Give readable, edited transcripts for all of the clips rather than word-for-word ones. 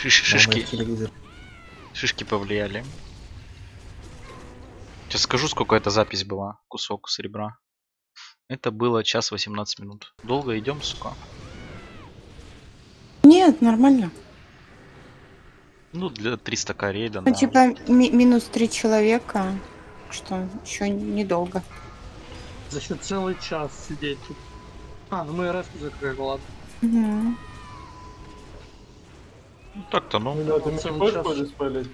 Шишки. Телевизор. Шишки повлияли. Сейчас скажу, сколько эта запись была. Кусок серебра. Это было 1:18. Долго идем, сука? Нет, нормально. Ну, для 300 рейда, Ну, да. типа, минус 3 человека. Что, еще недолго. За счет целый час сидеть тут. А, ну мы РС закрыли, ладно. Угу. Ну, так-то, ну. Ребята, ты мне Целый хочешь час. подиспелить?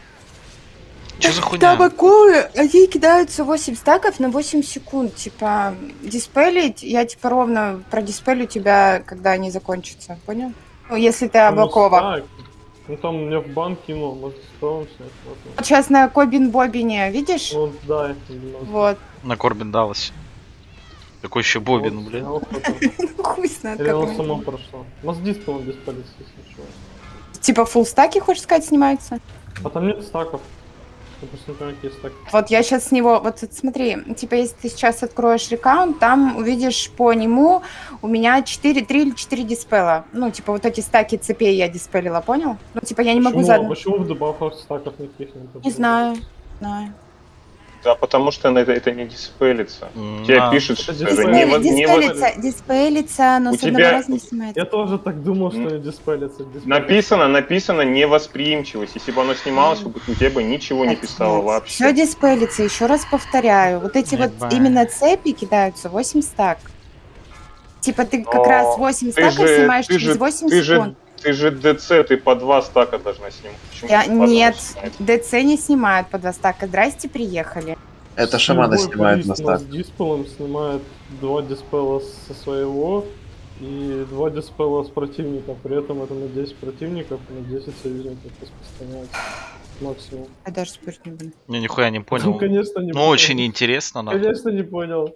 Что за хуйня? Там акулы, они кидаются 8 стаков на 8 секунд. Типа, диспелить, я типа ровно продиспелю тебя, когда они закончатся. Понял? Ну, если ты Абакова. Так. Ну там мне в банк кинул, может что снять. Вот сейчас на Кобин-Бобине, видишь? Ну да, немного. Вот. На Корбин далось. Какой еще Бобин, Вот, блин. вот это. Хуй знает, Или как оно они. само прошло. У нас диспелом диспелится, если что. Типа, фулл стаки, хочешь сказать, снимаются? А там нет стаков. Я просто не понимаю, какие стаки. Вот я сейчас с него, вот смотри, типа, если ты сейчас откроешь рекаунт, там увидишь по нему у меня 3 или 4 диспела. Ну, типа, вот эти стаки цепей я диспелила, понял? Ну, типа, я не могу задать. Почему в дебафах стаков никаких нет? Не знаю, знаю. Да, потому что это не диспелится. Тебе Да. пишут, что Это это не Диспелится, но У с одного тебя- раза не снимается. Я тоже так думал, что не диспелится. написано невосприимчивость. Если бы оно снималось, у тебя бы ничего не писало Все вообще. диспелится, еще раз повторяю. Вот эти вот Ебать. именно цепи кидаются 8 стак. Типа, ты как Но раз 8 ты стаков же- снимаешь ты через же- 8 ты же- секунд. Ты же ДЦ, ты по 2 стака должна снимать. Почему ты по одному Нет, снимаешь? ДЦ не снимают по 2 стака. Здрасте, приехали. Это шаманы Любой снимают на баллист у нас стак. диспелом снимает 2 диспела со своего и 2 диспела с противника. При этом это на 10 противников и на 10 союзников распространяется. Максимум. Я даже спорить не буду. Я нихуя не Ну, понял. конечно, не Ну, понял. очень интересно, нахуй. Конечно, не понял.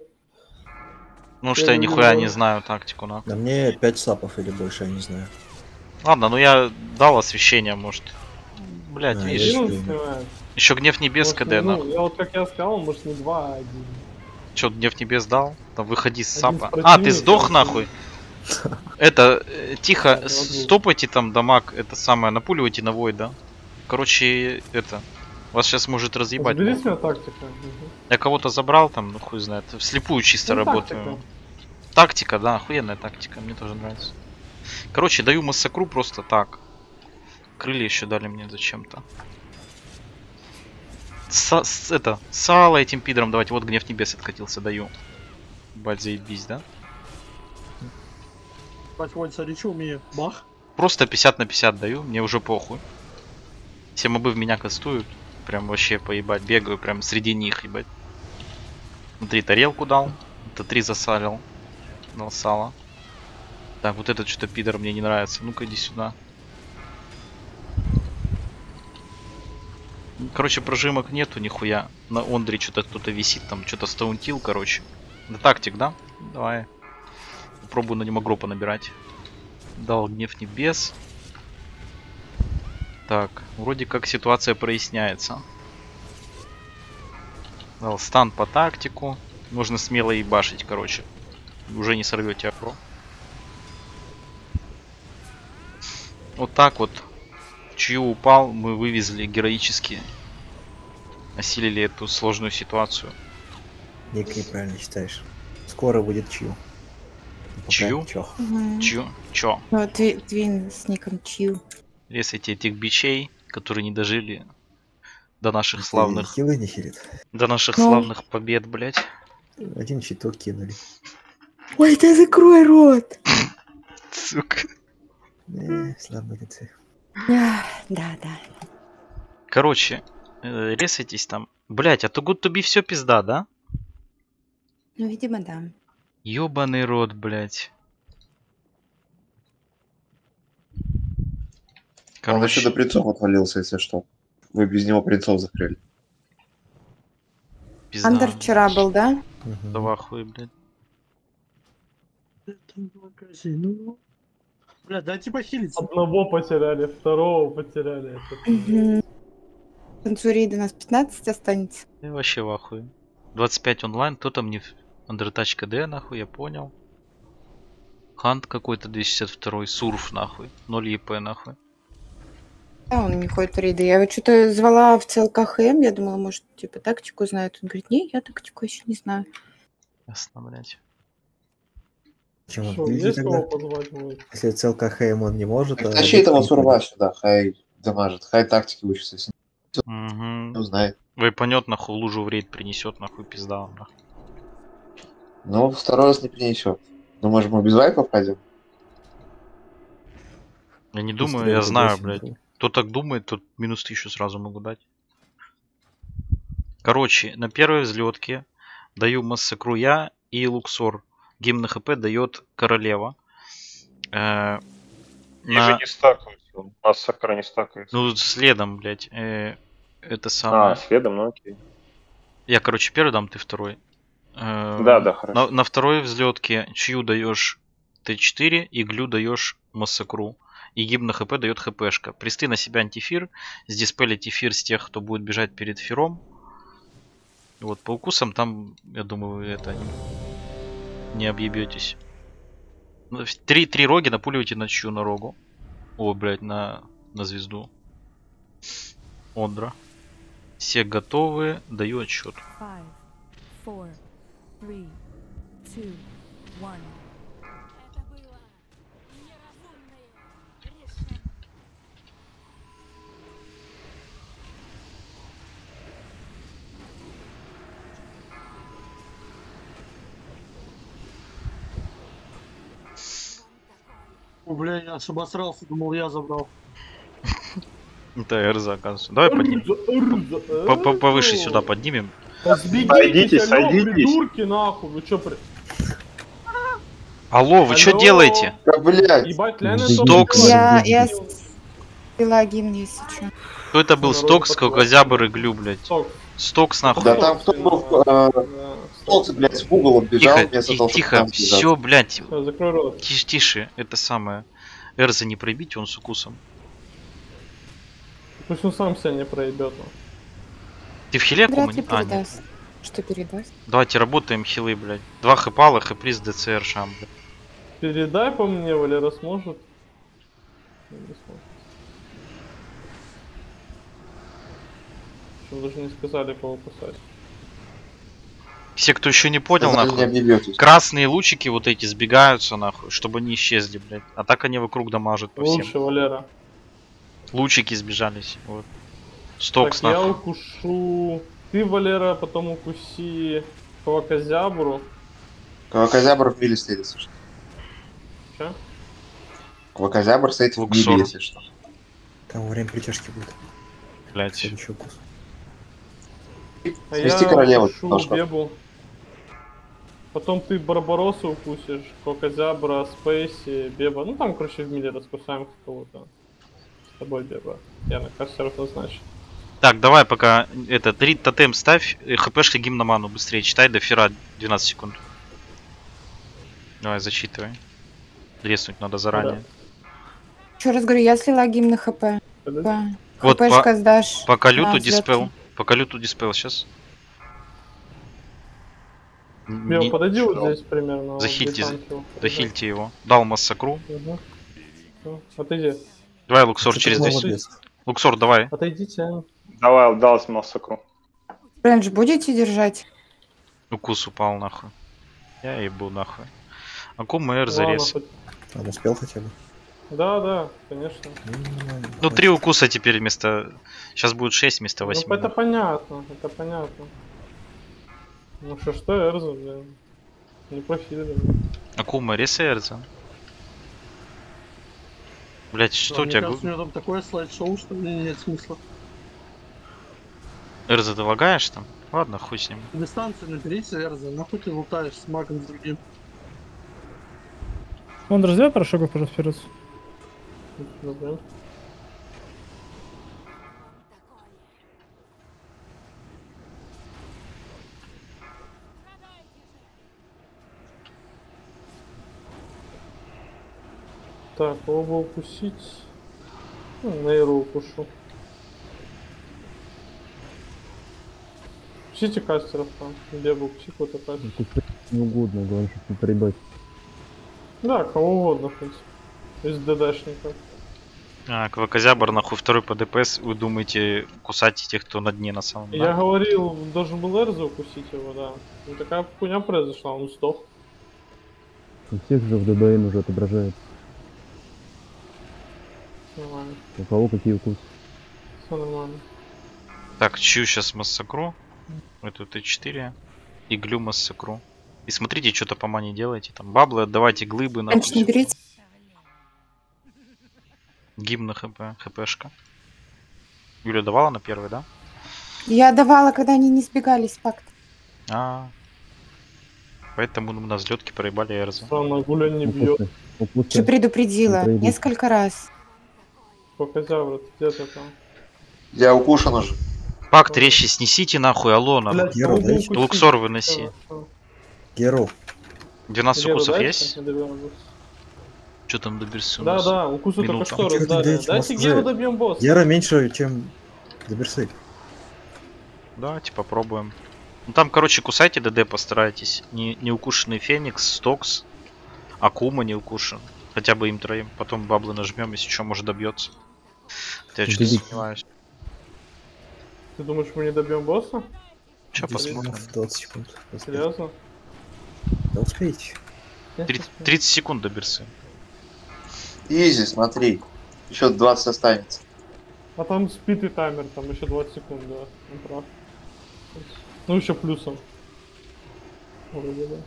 Ну, что я не нихуя знаю. не знаю тактику, нахуй. Да мне 5 сапов или больше, я не знаю. Ладно, ну я дал освещение, может. Блять, А, видишь. я- Минус снимает. Еще гнев небес Может, КД, ну, нахуй. я вот как я сказал, может не 2, а 1. Че, гнев небес дал? Там выходи с Один сапа. с А, ты противника, сдох, один. нахуй? Это, тихо, Да, стопайте там дамаг, это самое, напуливайте на вой, да? Короче, это, вас сейчас может разъебать. Забери нахуй. себя тактика. Я кого-то забрал там, ну хуй знает. Вслепую чисто Ну, работаю. тактика. Тактика, да, охуенная тактика, мне тоже нравится. Короче, даю массакру просто так. Крылья еще дали мне зачем-то. Сало этим пидором давайте. Вот гнев небес откатился, даю. Бать, заебись, да? Бать, Вольца, смотри, умею. Бах. Просто 50 на 50 даю, мне уже похуй. Все мобы в меня кастуют. Прям вообще поебать, бегаю прям среди них, ебать. Внутри тарелку дал. Это 3 засалил. Дал сало. Так, вот этот что-то пидор мне не нравится. Ну-ка иди сюда. Короче, прожимок нету нихуя. На Ондре что-то кто-то висит, там что-то стаунтил, короче. Да тактик, да? Давай. Попробую на него гропа набирать. Дал гнев небес. Так, вроде как ситуация проясняется. Дал стан по тактику. Можно смело ебашить, короче. Уже не сорвете апро. Вот так вот. Чью упал, мы вывезли героически. Осилили эту сложную ситуацию. Ник, правильно считаешь. Скоро будет чью. Пока Чью? чё. Чё? Ну, твин с ником Чью. Резайте этих бичей, которые не дожили до наших славных, Хилы не хилит. до наших Ну. славных побед, блять. Один щиток кинули. Ой, ты закрой рот! Сука. Слабые лица. Да. Короче, резайтесь там. Блять, а то good to be все пизда, да? Ну, видимо, да. Ёбаный рот, блять. Он еще до принцов отвалился, если что. Вы без него принцов закрыли. пизда. Андер вчера был, да? Да в ахуе, блядь. Это магазин. Ну. Бля, дайте похилиться. Одного потеряли, второго потеряли. Это Угу. Танцурей до нас 15 останется. Я вообще в ахуе. 25 онлайн, кто там не Андертач КД, нахуй, я понял. Хант какой-то 262, Сурф, нахуй. 0 ЕП, нахуй. Да, он не ходит в рейды. Я его что-то звала в ЦЛКХМ, я думала, может, типа, тактику знает. Он говорит, не, я тактику еще не знаю. Ясно, блядь. Чем он Что, гильдии есть тогда? кого позвать будет? Если ЦЛК ХМ он не может, а Тащи этого обычно не сурва ходит. сюда, хай дамажит, хай тактики учится, если Угу. не узнает. Вайпанет нахуй лужу в рейд принесет, нахуй пизда вам, нахуй. Но второй раз не принесет. Думаешь, мы без вайпа пойдем? Я не думаю, Быстрее я знаю, больше блядь. инфы. Кто так думает, тот минус 1000 сразу могу дать. Короче, на первой взлетке даю массакру я и Луксор. Гимн на ХП дает королева. Ниже На... не стакаются. У нас сакра не стакается. Ну, следом, блядь. Это самое. Следом, ну окей. Я, короче, первый дам, ты второй. Да, хорошо. На второй взлетке чью даешь Т4, иглю даешь массакру. И гимн на ХП дает ХПшка. Присты на себя антифир. Сдиспелить эфир с тех, кто будет бежать перед фиром. Вот по укусам там, я думаю, вы это не объебетесь. Три роги напуливайте на чью на рогу. О, блядь, на звезду. Ондра. Все готовы. Даю отсчет. 5, 4, 3, 2, 1. О, бля, я аж обосрался, думал, я забрал. Это Эрза, оказывается. Давай поднимем. Повыше сюда поднимем. Сойдитесь, алло, сойдитесь. придурки, нахуй, вы чё, Алло, вы что Алло? делаете? Да, блядь! ебать, Лена, Стокс. Я спила гимн, если что. Кто это был? Стокс, Кокозябр и Глю, блядь. Стокс нахуй. Да там кто был Солнце, блядь, в угол бежал, Тихо, вместо того, чтобы тихо, там сбежать. все, блядь. Закрой рот. Тише, это самое. Эрза не пробить, он с укусом. Пусть он сам себя не проебет. Ты в хиле Вряд ли кому-нибудь? А, нет. передаст. Что передаст? Давайте работаем хилы, блядь. 2 хэпала, хэприз, ДЦР, шам, блядь. Передай по мне, Валера сможет. Не сможет. Причем даже не сказали, кого кусать. Все, кто еще не понял, Сказали, не нахуй. объебетесь. Красные лучики вот эти сбегаются, нахуй, чтобы не исчезли, блядь. А так они вокруг дамажат по всем. Лучше, Валера. Лучики сбежались, вот. Стокс, Так, я нахуй. укушу. Ты, Валера, потом укуси Квакозябру. Квакозябр в миле стоит, если что. Че? Квакозябр стоит в Луксор. миле, если что. Там во время притяжки будет. Блядь. Следующий укус. А Свести я королеву, укушу должна. Бебу. Потом ты Барбаросу укусишь, Квакозябра, Спейси, Беба. Ну там, короче, в миле раскусаем кого-то. С тобой, Беба. Я на карте равнозначен. Так, давай пока это, 3 тотем ставь, хпшка гимн ману быстрее читай, до фера 12 секунд. Давай, зачитывай. Резнуть надо заранее. Еще раз говорю, я слила гимн на ХП. Подожди. Вот ХПшка сдашь. Пока на люту взлётке. диспел. Пока люту диспел сейчас. Беба, подойди вот здесь примерно. Захильте, вот где танки. Дохильте его. Дал массакру. Угу. Всё, отойди. Давай, Луксор, Ты через такой 10. молодец. Луксор, давай. Отойдите. Давай, дал массакру. Рейндж будете держать? Укус упал нахуй. Я ебу нахуй. Акума Р Ладно, зарез. хоть- Он успел хотя бы? Да, конечно. Нормально. Ну 3 укуса теперь вместо... Сейчас будет 6 вместо 8. Ну это понятно, это понятно. Ну что Эрза, блин. Не профили, Акума Ресерза. Блять, что у Мне тебя? кажется, у него там такое слайд-шоу, что мне нет смысла. Эрза, ты лагаешь там? Ладно, хуй с ним. Дистанцию наберите, Эрза, нахуй ты лутаешь с магом с другим. Он разве пару шагов, пожалуйста, вперед? Добре. Так, кого бы укусить? Ну, Нейру укушу. Укусите кастеров там. Бегу, укуси какой-то кастер. Не угодно, главное, чтобы не проебать. Да, кого угодно, в принципе. Из ДДшников. Квакозябр, нахуй, второй по ДПС. Вы думаете кусать тех, кто на дне на самом деле? Я говорил, должен был Эрза укусить его, да. Ну такая хуйня произошла, он сдох. У всех же в ДБН уже отображается. Нормально, У кого какие укусы. все нормально. Так, чью сейчас массакру? Эту Т4. Иглю массакру. И смотрите, что-то по мане делайте. Там баблы отдавайте, глыбы нахуй. Раньше не берите. Гимн на хп, хпшка. Юля давала на первый, да? Я давала, когда они не сбегались, факт. Поэтому на взлетке проебали Эрзу. Самое гуля не бьет. Укусы. Же предупредила Не пройдут. несколько раз. Квакозябр, ты где-то там? Я укушен уже. Пак, трещи снесите нахуй, алло, нахуй. Блядь, Геро, могу да? укусить. Луксор выноси. Всё. Геро. 12 Геру укусов дайте? есть? Не добьем. Что там доберся у Да, нас? да, укусы Минута. только что Геру раздали. дайте, Дайте вас Геру уже- добьем босса. Гера меньше, чем Доберсык. Давайте попробуем. Ну там, короче, кусайте ДД, постарайтесь. Не укушенный Феникс, Стокс, Акума не укушен. Хотя бы им троим. Потом баблы нажмем, если что, может добьется. Хотя я что-то Убедите. сомневаюсь. Ты думаешь, мы не добьем босса? Сейчас посмотрим. 20 секунд. Серьезно? Да успеете. 30 секунд доберсы. Изи, смотри. Еще 20 останется. А там спит и таймер, там еще 20 секунд, да. Он прав. Ну еще плюсом. Вроде да.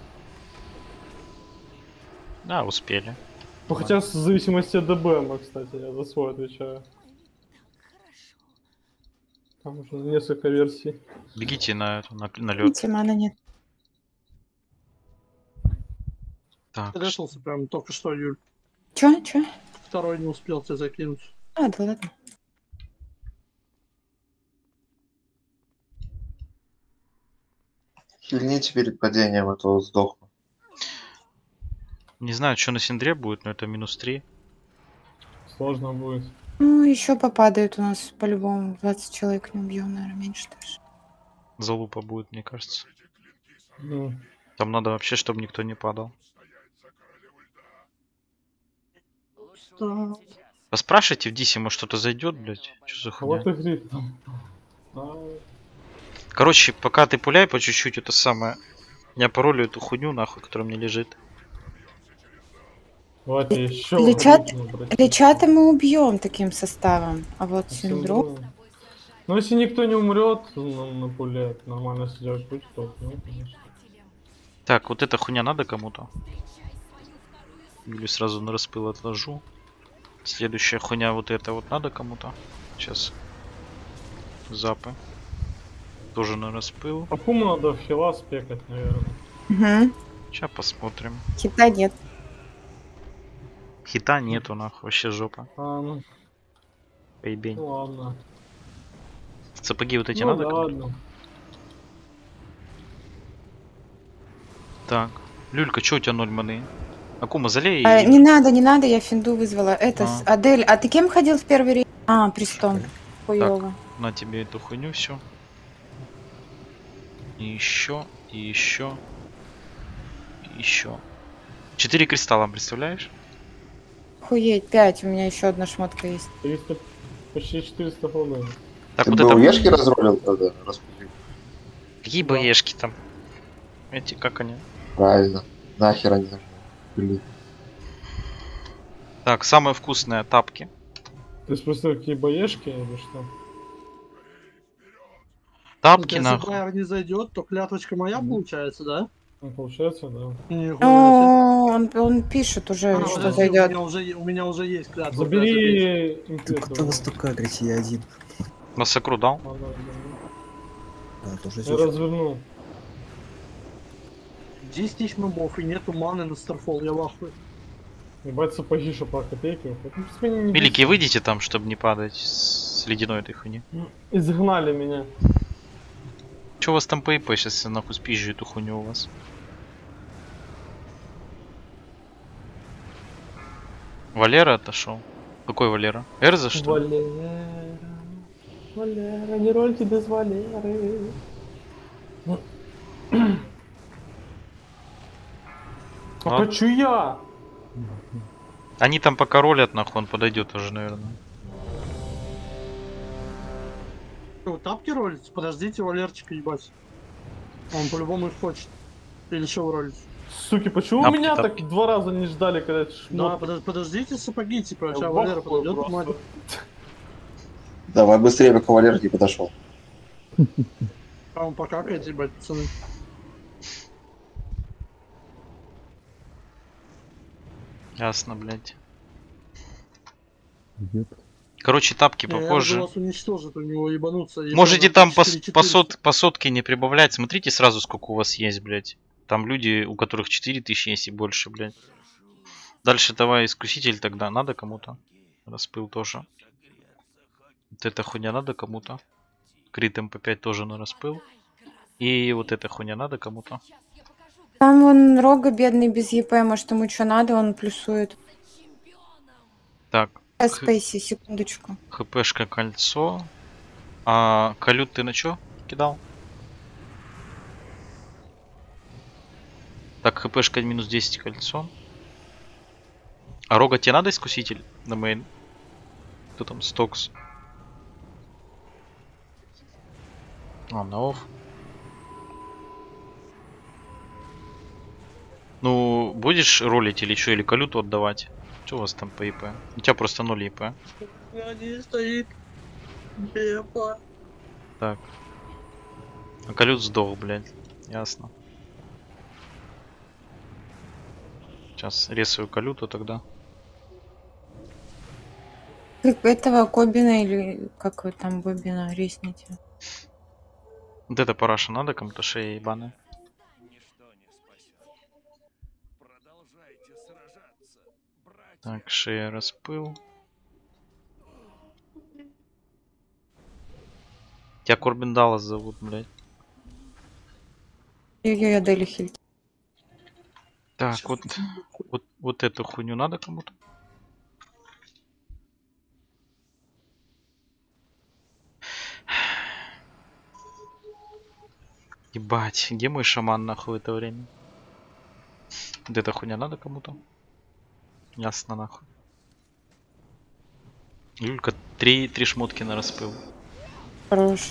Да, успели. Ну хотя в зависимости от ДБМа, кстати, я за свой отвечаю. Там уже несколько версий. Бегите на эту, на лед. Видите, мана нет. Так, Ты решился прям только что, Юль. Чё? Второй не успел тебя закинуть. А, да ладно. Хильните перед падением, а то сдохну. не знаю, что на Синдре будет, но это -3. Сложно будет. Ну, еще попадают у нас по-любому. 20 человек не убьем, наверное, меньше даже. Залупа будет, мне кажется. Ну, Там надо вообще, чтобы никто не падал. Да. Поспрашивайте в Дисе, может что-то зайдет, блять. Что за а хуйня? вот и гриб там. Короче, пока ты пуляй по чуть-чуть, это самое. Я паролю эту хуйню, нахуй, которая мне лежит. Давайте еще. Лечата мы убьем таким составом. А вот синдром... Ну если никто не умрет, на пуле нормально сделать будет, то ну, конечно. Так, вот эта хуйня надо кому-то? Или сразу на распыл отложу. Следующая хуйня вот эта вот надо кому-то. Сейчас. Запы. Тоже на распыл. Акуму надо в хила спекать, наверное. Угу. Сейчас посмотрим. Хита нет. Хита нету, нахуй, вообще жопа. А, ну, Поебень. ну ладно. Сапоги вот эти Ну надо да, кому-то? ладно. Так. Люлька, что у тебя 0 маны? Акума, залей. Не надо, я финду вызвала. Это, Адель, а ты кем ходил в первый рейд? А, Пристом. Хуёво. На тебе эту хуйню все. И еще, и еще. И еще. 4 кристалла, представляешь? Охуеть, 5, у меня еще одна шмотка есть. 300, почти 400 голды. Так, Ты вот бы это... ешки разрулил тогда, распустил. Какие боешки там? Эти, как они? Правильно. Нахер они нужны. Блин. Так, самое вкусное тапки. Ты спросил, какие боешки или что? Тапки Если нахуй. Байер не зайдет, то клятвочка моя получается, да? Ну, получается, да. Нихуя Ну, он пишет уже, себе. что Подожди, зайдет. у меня уже есть клятва. Забери Ты импету. кто вас только агрите, я один. Массакру дал. Да, тоже Я здесь. развернул. 10 тысяч мобов и нету маны на Старфол, я в ахуе. Ебать сапоги, что по копейке. Великий, выйдите там, чтобы не падать с ледяной этой хуйни. Изгнали меня. Че у вас там ПИП? Сейчас я нахуй спизжу эту хуйню у вас. Валера отошел. Какой Валера? Эрза, что ли? Валера, Валера, не рольте без Валеры. А хочу я! Они там пока ролят, нахуй, он подойдет уже, наверное. Что, тапки ролить? Подождите Валерчика ебать. Он по-любому их хочет. Или что вы ролите? Суки, почему Тапки, меня тапки. так 2 раза не ждали, когда это Да, шмот? подождите сапоги, типа, Я сейчас в Валера ахуе подойдет, просто. мать. Давай быстрее, пока Валера не подошел. А он покакает, ебать, пацаны. Ясно, блядь. Ёп. Короче, тапки Не, я буду попозже. вас уничтожить, у него ебануться. Можете там по 400. сотке не прибавлять. Смотрите сразу, сколько у вас есть, блядь. Там люди, у которых 4000 есть и больше, блядь. Дальше давай искуситель тогда. Надо кому-то? Распыл тоже. Вот эта хуйня надо кому-то. Крит МП5 тоже на распыл. И вот эта хуйня надо кому-то. Там вон Рога бедный без ЕП, может ему что надо, он плюсует. Так, Спейси, секундочку. хпшка кольцо. А колют ты на чё кидал? Так, хпшка минус 10 кольцо. А Рога тебе надо искуситель на мейн? Кто там? Стокс. А, на офф. Ну, будешь ролить или что, или колюту отдавать? Что у вас там по ИП? У тебя просто 0 ИП. Не стоит. Епа. Так. А колют сдох, блядь. Ясно. Сейчас рисую колюту тогда. Как этого Кобина или как вы там Бобина ресните? Вот это параша надо кому-то шея ебаная. Так, шея распыл. Тебя Корбин Даллас зовут, блядь. Я Дели Хильд. Так, вот эту хуйню надо кому-то? Ебать, где мой шаман нахуй в это время? Вот эта хуйня надо кому-то? Ясно нахуй. Юлька, три шмотки на распыл. Хорош.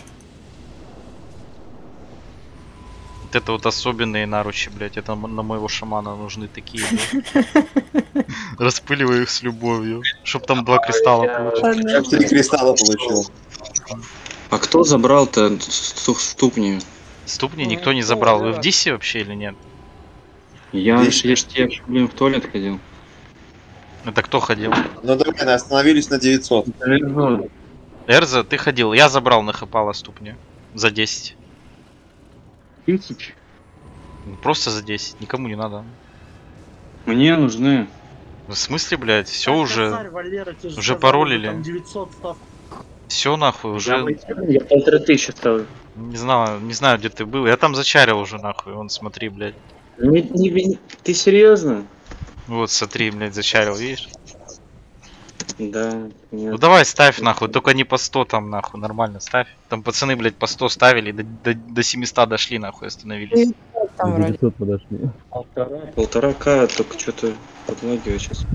Вот это вот особенные наручи, блять. Это на моего шамана нужны такие, блядь. Распыливаю их с любовью. Чтоб там 2 кристалла получилось. Как 3 кристалла получил. А кто забрал-то ступни? Ступни никто не забрал. Вы в Дисе вообще или нет? Я Здесь- ж, блин, в туалет ходил. Это кто ходил? Ну давай, остановились на 900. Эрза, ты ходил. Я забрал на Хэпала ступни. За 10. 10? Ну, просто за 10. Никому не надо. Мне нужны. В смысле, блядь? Все Так, уже. косарь, Валера, тебе же уже сказали, паролили. Там 900 ставка. Все нахуй уже. Я 1500 ставлю. Не знаю, где ты был. Я там зачарил уже нахуй. Вон, смотри, блядь. Ты серьезно? Вот, смотри, блядь, зачарил, видишь? Да. Ну Нет. давай ставь нахуй, только не по 100 там нахуй, нормально ставь. Там пацаны, блядь, по 100 ставили, до 700 дошли нахуй, остановились. Там До вроде. 900 подошли. 1,5К, только что-то подлагивает сейчас.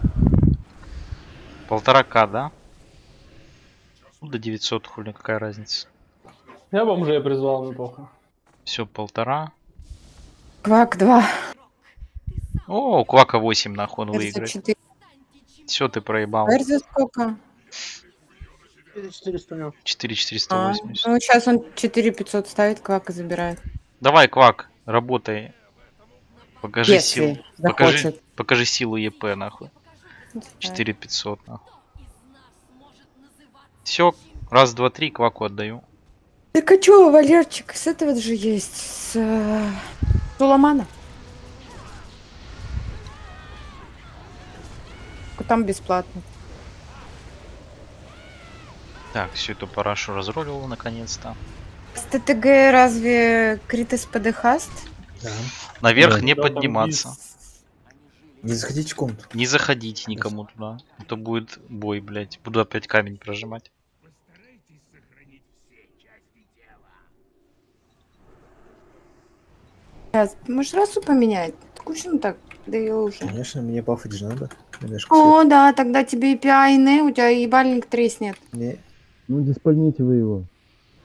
1,5К, да? Ну, до 900, хули, какая разница. Я бомжей призвал, неплохо. Все, 1,5. Квак 2. О, у Квака 8 нахуй он Эрза выиграет. 4. Все, ты проебал. Эрза сколько? 400 у него. 4,480. Ну сейчас он 4500 ставит, Квака забирает. Давай, Квак, работай. Покажи силу. Если захочет. Покажи силу ЕП, нахуй. 4500, нахуй. Все, раз, два, три, Кваку отдаю. Так а чё, Валерчик, с этого же есть, с Суламана. Там бесплатно. Так, всю эту парашу разролил наконец-то. С ТТГ разве Критос ПДХаст? Да. Наверх Да. не Да, там подниматься. Не заходите в комнату. Не заходить никому туда. Это будет бой, блядь. Буду опять камень прожимать. Может, расу поменять? Скучно так, да и уже. Конечно, мне бафать же надо. Немножко О, да, тогда тебе и PI, у тебя ебальник треснет. Не, Ну, диспальните вы его.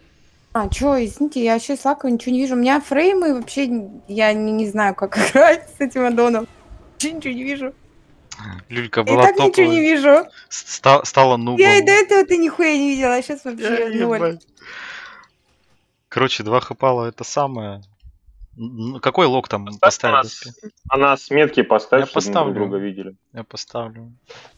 А, чё, извините, я сейчас лаково ничего не вижу. У меня фреймы вообще, я не знаю, как играть с этим аддоном. Вообще ничего не вижу. Люлька И была так ничего не топовой. вижу. Стала нубом. Я и до этого-то нихуя не видела, а сейчас вообще ноль. Ебать. Короче, 2 хпала это самое. Какой лог там поставили? А нас метки поставь, Я чтобы мы друг поставлю. друга видели. Я поставлю.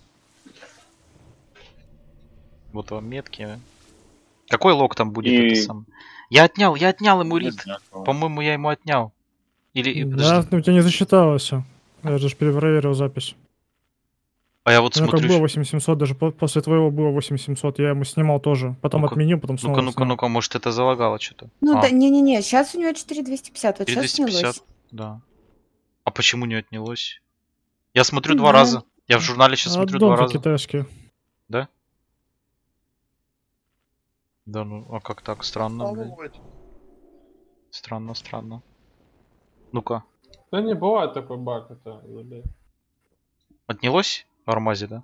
Вот вам метки. Какой лог там будет И- это сам? Я отнял ему рит. Одинаково. По-моему, я ему отнял. Или, Да, подожди. у тебя не засчиталось. Я же перепроверил запись. А я вот Ну, как смотрю. было 8700, даже после твоего было 8700, я ему снимал тоже. Потом Ну-ка, отменил, потом снова Ну-ка, снял. ну-ка, может это залагало что-то. Ну да, не-не-не, сейчас у него 4250, вот сейчас 4250, снялось. да. А почему не отнялось? Я смотрю Не 2 знаю. раза. Я в журнале сейчас смотрю 2 Аддон-то раза. китайский. Да? Да ну, а как так? Странно, блядь. Странно. Ну-ка. Да не бывает такой баг, это, блядь. Отнялось? В Армазе, да?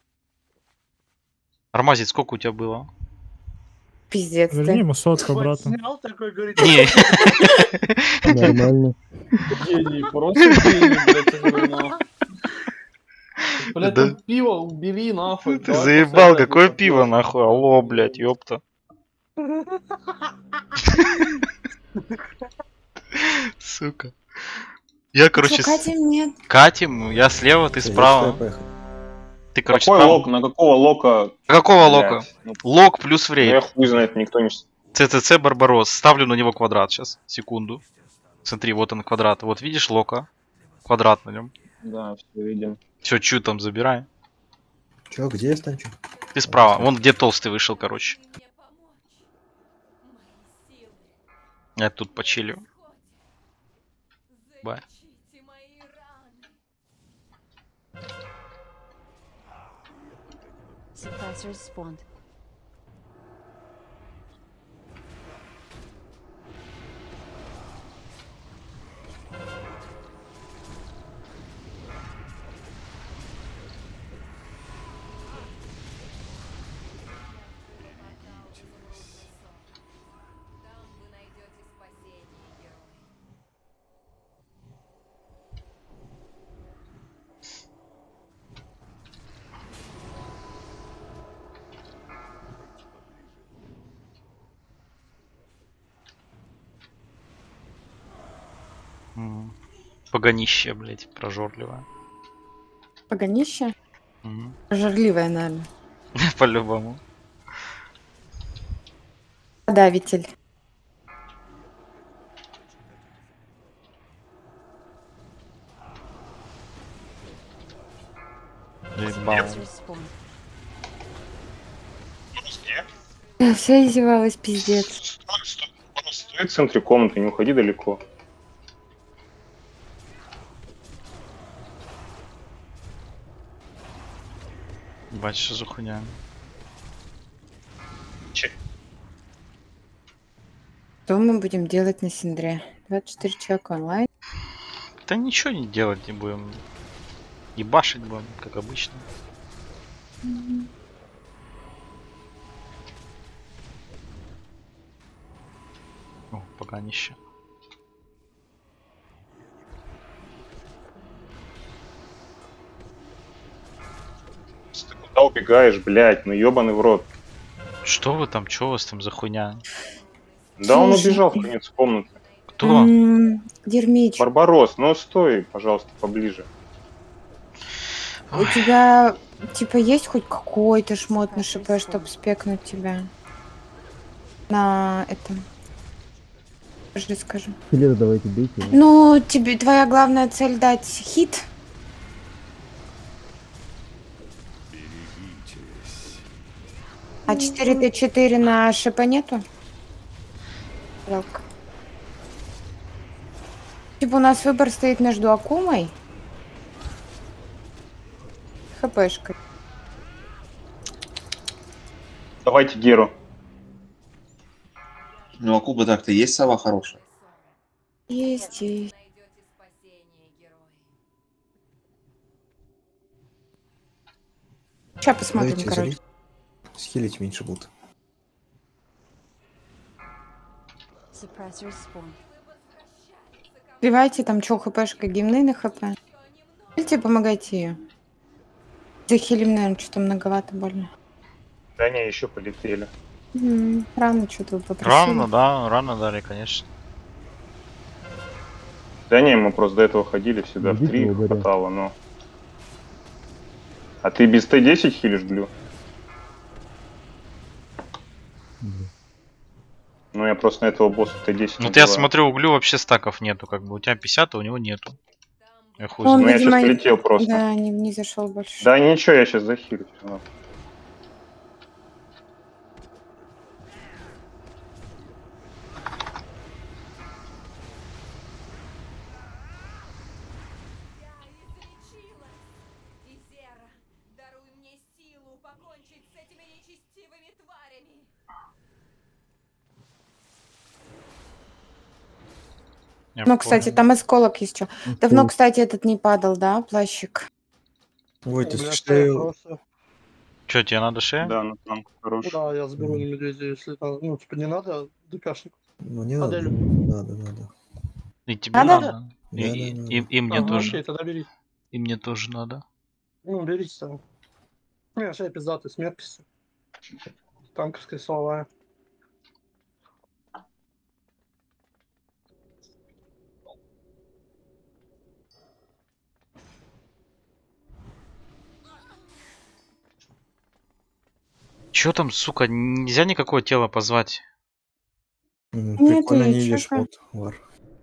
Армазит, сколько у тебя было? Пиздец Верни ты. ему сотку обратно. Снял такой, говорит, Не. Нормально. Гений, просто гений, блядь, я говорю, нахуй. Блядь, Да. ну пиво убери, нахуй. Ты Давай заебал, постоянно какое это пиво, нахуй? Алло, блядь, ёпта. Сука. Я, короче, Чё, Катя, нет? катим, я слева, ты Всё, справа. я поехал. Ты, короче, Какой справа. лок? На какого лока? Какого Блядь, лока? ну, Лок плюс ну, я фрейд. хуй знает, никто не... ЦЦЦ Барбарос. Ставлю на него квадрат сейчас. Секунду. Смотри, вот он квадрат. Вот видишь лока? Квадрат на нем. Да, все видим. Все, чью там забирай. Чё, где я станчу? Ты справа. Вон где толстый вышел, короче. Я тут почилю. Бай. Suppressors spawned. Погонище, блять, прожорливое. Погонище? Мгм. Жирливая, наверное. По-любому. Подавитель. Заебал. Suppressors spawned. Я вся издевалась, пиздец. Стой в центре комнаты, не уходи далеко. Бать, что за хуйня. Что мы будем делать на Синдре? 24 человека онлайн. Да ничего не делать не будем. Ебашить будем, как обычно. О, поганище. Ты куда убегаешь, блядь, ну ебаный в рот. Что вы там, что у вас там за хуйня? Да он Слушай. убежал в конец комнаты. Кто? Дермич, Барбарос, ну стой, пожалуйста, поближе. у тебя, типа, есть хоть какой-то шмот на ШП, чтобы спекнуть тебя? На этом. Скажу. Филета давайте бейте. Ну, тебе твоя главная цель дать хит. А 4Т4 на ШП нету? Жалко. Типа у нас выбор стоит между Акумой и ХПшкой. Давайте Геру. Ну, а Куба так-то есть сова хорошая. Есть. Сейчас посмотрим, Давайте короче. залить. Схилить меньше будут. suppressors spawn. Сливайте там чё, хпшка, гимны на хп. Идите, помогайте ее. Захилим, наверное, что-то многовато больно. Да не, еще полетели. Рано что-то вы попросили. Рано дали, конечно. Да не, мы просто до этого ходили всегда в Идите 3 в хватало, но... А ты без Т10 хилишь, Глю? Ну я просто на этого босса Т10 Ну я смотрю, у Глю вообще стаков нету, как бы у тебя 50, а у него нету. Я хуй Он, знает. Ну я видимо, сейчас полетел просто. Да, не зашел больше. Да ничего, я сейчас захилю. Всё равно. Я Ну, кстати, понял. там осколок еще. Давно, кстати, этот не падал, да, плащик? Ой, У ты меня шею... хорошая. Чё, тебе надо шея? Да, ну там хороший. Да, я сберу на медведя, если там, ну, типа, не надо ДКшник. Ну, не надо. Аделю. Надо. И тебе Надо? надо. Да, И мне тоже. Окей, тогда берите. И мне тоже надо. Ну, берите там. Не, шея пиздатый, смерть. Танковская силовая. Чё там, сука, нельзя никакое тело позвать? Прикольно не видишь, ничего. вот, Вар.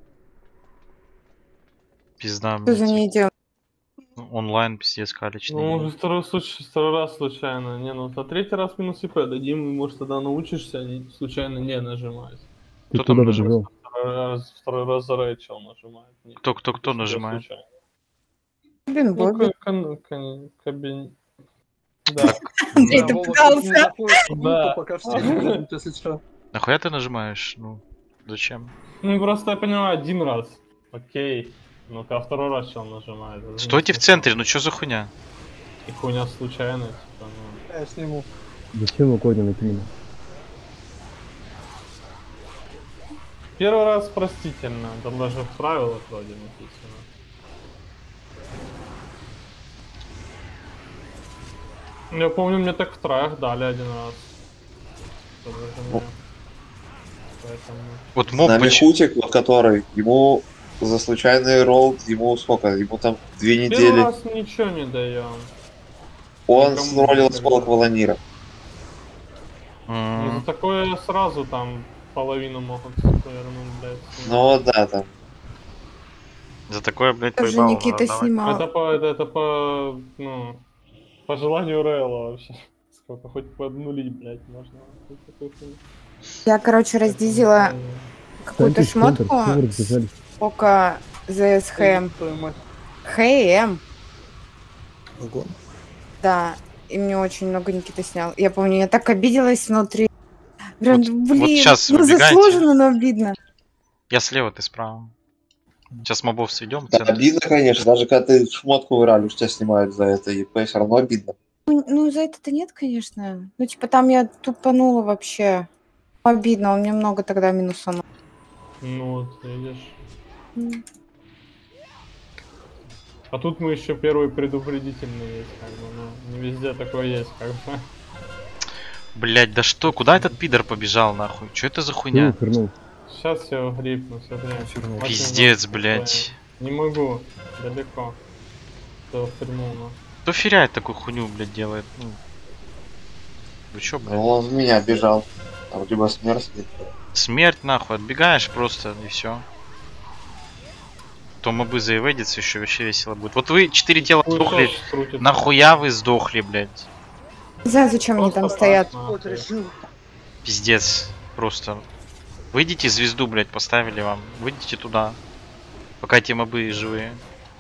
Пизда, Что за блядь. ней делать? Онлайн пиздец калечный. Ну, уже второй раз случайно. Не, ну, на третий раз минус ИП дадим, и, может, тогда научишься случайно не нажимать. Кто там нажимает? Второй раз за Рэйчел нажимает. Кто нажимает? Случайно. Блин, Ну, Бобби. кабин... Да. Андрей, ты Вова, пытался? не заходит в группу, Да. пока все не будут, если что. Нахуя ты нажимаешь? Ну, зачем? Ну, просто я понимаю, один раз. Окей. Ну-ка, а второй раз чел нажимает. Это Стойте в не центре, ну чё за хуйня? И хуйня случайная, типа, ну... Я сниму. Зачем его Коня накинули? Первый раз простительно, там даже в правилах вроде написано. Я помню, мне так в троях дали один раз. Что даже мне- Поэтому... Вот С моб нами почему... Хутик, вот который, ему за случайный ролл, ему сколько? Ему там 2 Первый недели. раз ничего не даем. Он никому снролил не осколок даём. Волонира. Ну, за такое сразу там половину могут вернуть, блядь. Ну да, там. За такое, блядь, Тоже поебало Никита надо давать. снимал. Это по, ну, по желанию Рейла вообще. Сколько, хоть поднулить, блядь, можно. Хоть такую хуйню. Я, короче, раздизила какую-то Станьте в центр, шмотку. все разбежались. Сколько ЗСХМ. Твою мать. ХМ. Огонь. Да. И мне очень много Никита снял. Я помню, я так обиделась внутри. Прям, Вот блин, щас ну выбегайте. заслуженно, но обидно. Я слева, ты справа. Сейчас мобов сведем. Да, обидно, конечно, даже когда ты шмотку выралишь, тебя снимают за это, и все равно обидно. Ну, за это-то нет, конечно. Ну, типа, там я тупанула вообще. Обидно, он мне много тогда минусанул. Ну вот, видишь. М. А тут мы еще первый предупредительный есть, как бы, ну, не везде такое есть, как бы. Блять, да что? Куда этот пидор побежал, нахуй? Чё это за хуйня? Вернул. Сейчас все грипну, все время. Пиздец, блять. Не могу, далеко. Что фернуло. Кто феряет такую хуйню, блять, делает? Ну. Вы чё, блядь? Ну, он в меня бежал. Там либо смерть, либо... Смерть, нахуй, отбегаешь просто, и все. То мобы заеведятся, еще вообще весело будет. Вот вы 4 тела Хуй сдохли. сос крутится. Нахуя вы сдохли, блять? Не знаю, зачем они там Просто стоят. классно. Вот решил. Пиздец. Просто. Выйдите звезду, блять, поставили вам. Выйдите туда. Пока те мобы живые.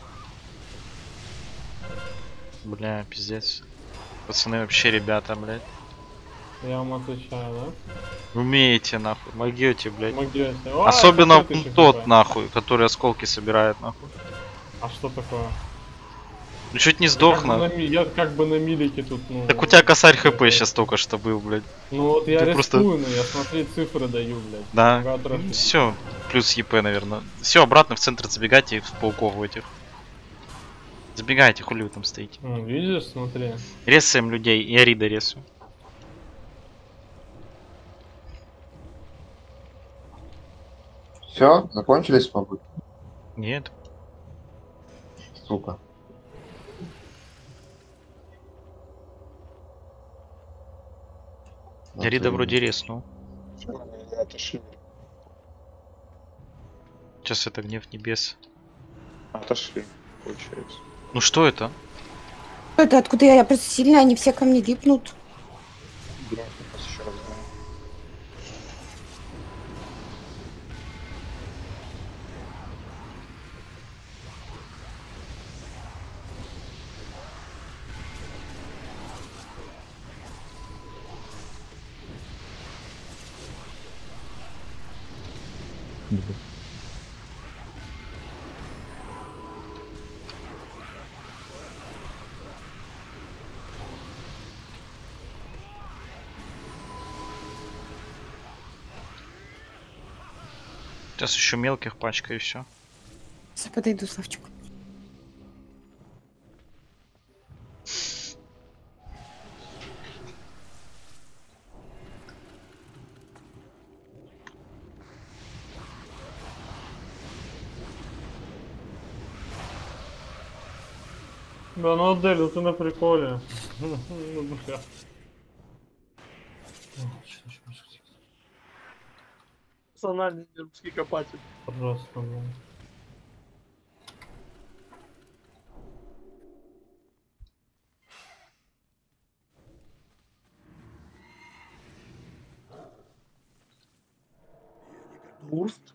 Бля, пиздец. Пацаны вообще ребята, блять. Я вам отвечаю, Умеете, нахуй. Могете, блять. да? Могете. Ой, Особенно какой ты тот, хп. нахуй, который осколки собирает, нахуй. А что такое? Ну чуть не сдох, на. Я как бы на милике тут, ну... Так у тебя косарь хп сейчас только что был, блядь. Ну вот я Ты рискую, просто- но я смотри, цифры даю, блядь. Да. Много трафика. Все, плюс ЕП, наверное. Все, обратно в центр забегайте в пауков в этих. Забегайте, хули вы там стоите. Ну, видишь, смотри. Резаем людей, и Арида резаю. Все, закончились мобы? Нет. Сука. Арида вроде резнул. Отошли. Сейчас это гнев небес. Отошли, получается. Ну что это? Это откуда я просто сильная, они все ко мне липнут. Гнев небес еще раз, да. Сейчас еще мелких пачка и все. Сейчас подойду, Славчик. Да ну Адель, ну ты на приколе. Ну, бля. Персональный русский копатель. Пожалуйста, блядь. Бурст.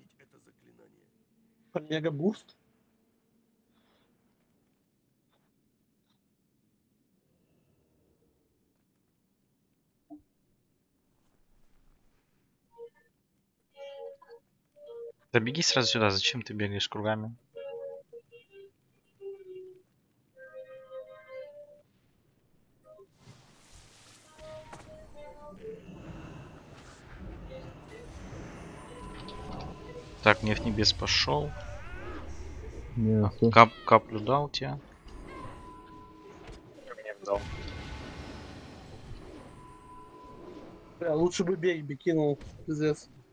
Мега бурст. Да беги сразу сюда, зачем ты бегаешь кругами? Так, гнев небес пошел. Мясо. Каплю дал тебе. Гнев дал. Бля, лучше бы бей, кинул. Пиздец.